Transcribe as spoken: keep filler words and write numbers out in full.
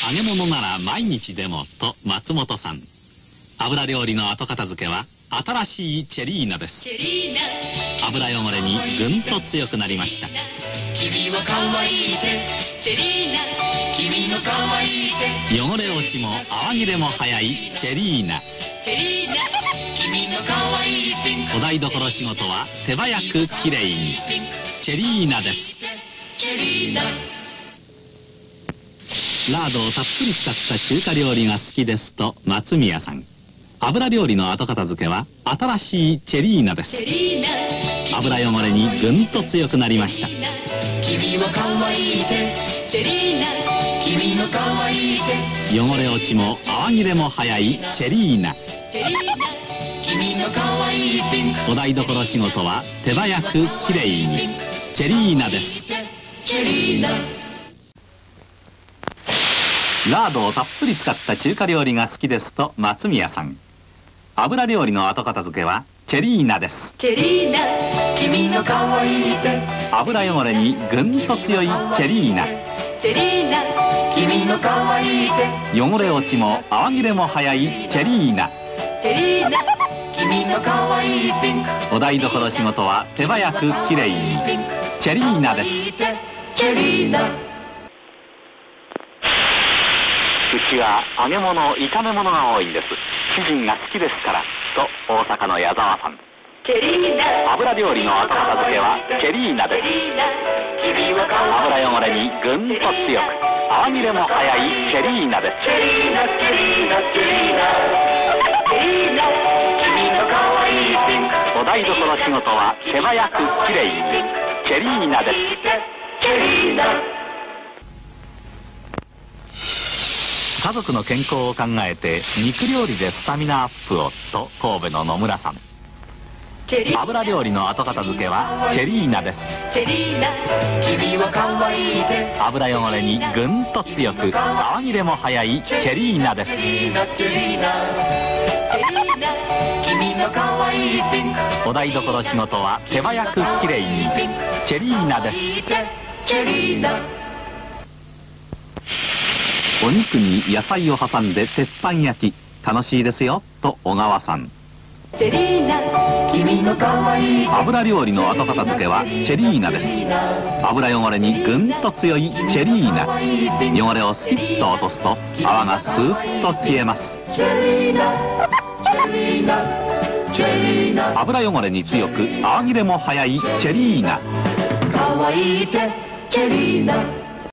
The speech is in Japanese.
揚げ物なら毎日でもと松本さん。油料理の後片付けは新しいチェリーナです。油汚れにぐんと強くなりました。 君は可愛いてチェリーナ、君の可愛いて汚れ落ちも泡切れも早いチェリーナ。 チェリーナ、君の可愛いピンク。 お台所仕事は手早くきれいにチェリーナです。 チェリーナ。 ラードをたっぷり使った中華料理が好きですと松宮さん。油料理の後片付けは新しいチェリーナです。油汚れにぐんと強くなりました。 君は可愛いてチェリーナ、君の可愛いて汚れ落ちも泡切れも早いチェリーナ。 チェリーナ、君の可愛いピンク。 お台所仕事は手早くきれいにチェリーナです。 チェリーナ。 ラードをたっぷり使った中華料理が好きですと松宮さん。油料理の後片付けはチェリーナです。 チェリーナ、君の可愛いて油汚れにぐんと強いチェリーナ。 チェリーナ、君の可愛いて汚れ落ちも泡切れも早いチェリーナ。 チェリーナ、君の可愛いピンク。 お台所仕事は手早くきれいにチェリーナです。 チェリーナ。 うちは揚げ物、炒め物が多いんです。主人が好きですからと大阪の矢沢さん。 チェリーナ、 油料理の後片付けはチェリーナです。 君は可愛い。 油汚れにぐんと強く泡切れも早いチェリーナです。 チェリーナ、チェリーナ、チェリーナ、チェリーナ、君の可愛いピンク。 お台所仕事は手早くきれいにチェリーナです。 チェリーナ。 家族の健康を考えて肉料理でスタミナアップをと神戸の野村さん。油料理の後片付けはチェリーナです。 チェリーナ、君は可愛いて油汚れにぐんと強く泡切れも早いチェリーナです。 チェリーナ、チェリーナ、チェリーナ、君の可愛いピンク。 お台所仕事は手早くきれいにチェリーナです。 チェリーナ。 お肉に野菜を挟んで鉄板焼き楽しいですよと小川さん。 チェリーナ、君の可愛い。 油料理の後片付けはチェリーナです。油汚れにぐんと強いチェリーナ。汚れをスキッと落とすと泡がスーッと消えます。 チェリーナ、チェリーナ、チェリーナ。 油汚れに強く泡切れも早いチェリーナ。 可愛いてチェリーナ。